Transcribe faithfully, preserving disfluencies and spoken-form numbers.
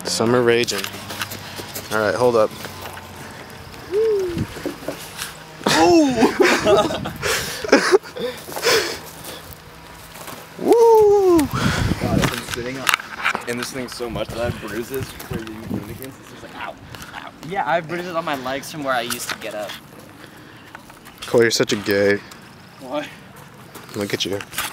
Summer raging. All right, hold up. Oh! Woo! God, I've been sitting up in this thing so much that I have bruises where you lean against. It's just like, ow, ow. Yeah, I have bruises on my legs from where I used to get up. Cole, you're such a gay. What? Look at you.